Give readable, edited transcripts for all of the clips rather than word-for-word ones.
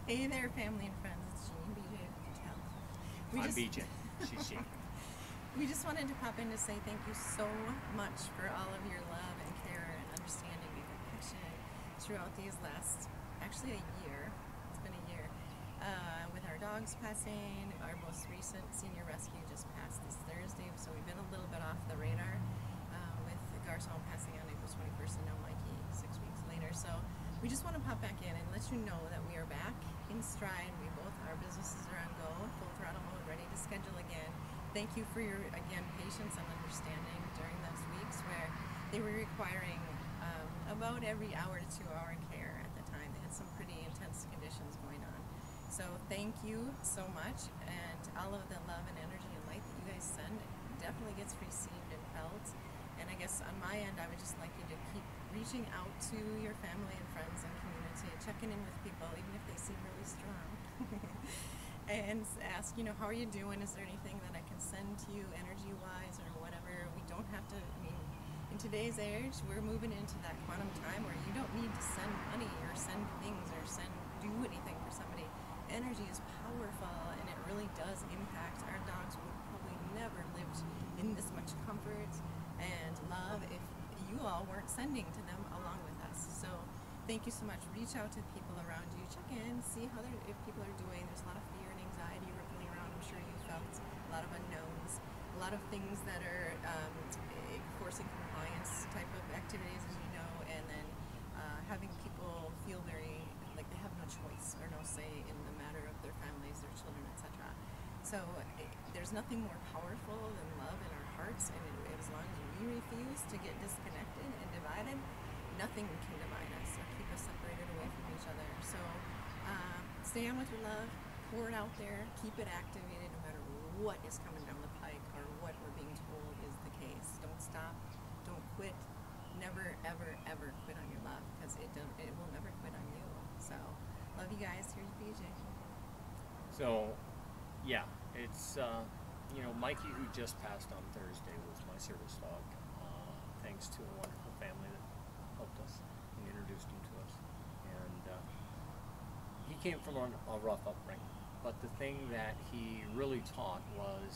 Hey there, family and friends. It's Jeannie and BJ. If you can tell. We I'm just BJ. She's Jeannie. we just wanted to pop in to say thank you so much for all of your love and care and understanding and compassion throughout these last, actually a year. It's been a year. With our dogs passing, our most recent senior rescue just passed this Thursday, so we've been a little bit off the radar. With Garcon passing on April 21st and now Mikey 6 weeks later. So we just want to pop back in and let you know that we are back in stride. Our businesses are on go, full throttle mode, ready to schedule again. Thank you for your, again, patience and understanding during those weeks where they were requiring about every hour to 2 hour care at the time. They had some pretty intense conditions going on. So thank you so much, and all of the love and energy and light that you guys send definitely gets received and felt. And I guess on my end, I would just like you to keep reaching out to your family and friends and community, checking in with people, even if they seem really strong. And ask, how are you doing? Is there anything that I can send to you energy-wise or whatever? We don't have to, in today's age, we're moving into that quantum time where you don't need to send money or send things or do anything for somebody. Energy is powerful, and it really does impact. Our dogs would probably never lived in this much comfort and love if you all weren't sending to them along with us. So thank you so much. Reach out to people around you. Check in, see if people are doing. There's a lot of fear and anxiety rippling around. I'm sure you felt a lot of unknowns, a lot of things that are forcing compliance type of activities, as you know, and then having people feel very like they have no choice or no say in the matter of their families, their children, etc. So there's nothing more powerful than love in our hearts, and as long as we refuse to get disconnected and divided, nothing can divide us or keep us separated away from each other. So stay on with your love, pour it out there, keep it activated no matter what is coming down the pike or what we're being told is the case. Don't stop, don't quit, never, ever, ever quit on your love, because it will never quit on you. So love you guys. Here's BJ. So, yeah, it's, Mikey, who just passed on Thursday, was my service dog, thanks to a wonderful family that helped us and introduced him to us. And he came from a rough upbringing. But the thing that he really taught was,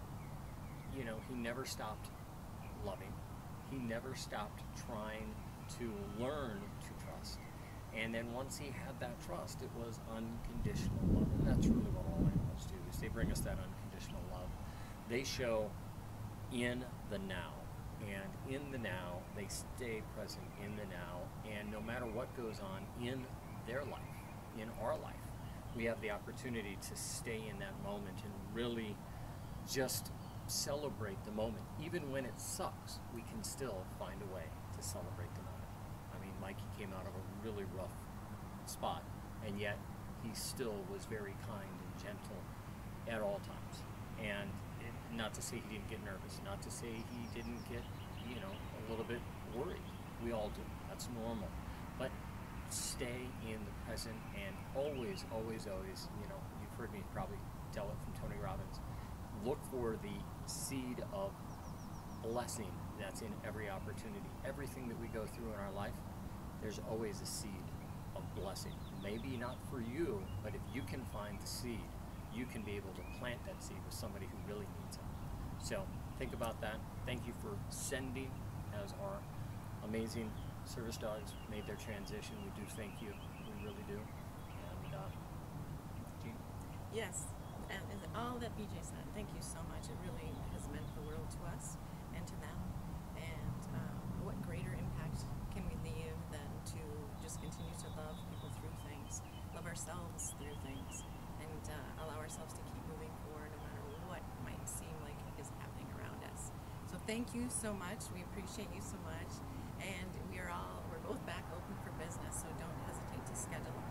he never stopped loving. He never stopped trying to learn to trust. And then once he had that trust, it was unconditional love. And that's really what all animals do, is they bring us that unconditional love. They show in the now. And in the now, they stay present in the now. And no matter what goes on in their life, in our life, we have the opportunity to stay in that moment and really just celebrate the moment. Even when it sucks, we can still find a way to celebrate the moment. Mikey came out of a really rough spot, and yet he still was very kind and gentle at all times. And not to say he didn't get nervous, not to say he didn't get, a little bit worried. We all do. That's normal. But stay in the present and always, always, always, you've heard me probably tell it from Tony Robbins, look for the seed of blessing that's in every opportunity. Everything that we go through in our life, there's always a seed of blessing. Maybe not for you, but if you can find the seed, you can be able to plant that seed with somebody who really needs it. So think about that. Thank you for sending, as our amazing service dogs made their transition. We do thank you. We really do. And Jean? Yes, and all that BJ said, thank you so much. It really has meant the world to us and to them. And what greater impact can we leave than to just continue to love people through things, love ourselves through things, and allow ourselves to keep moving forward no matter what might seem like is happening around us. So thank you so much. We appreciate you so much. And we're both back open for business, so don't hesitate to schedule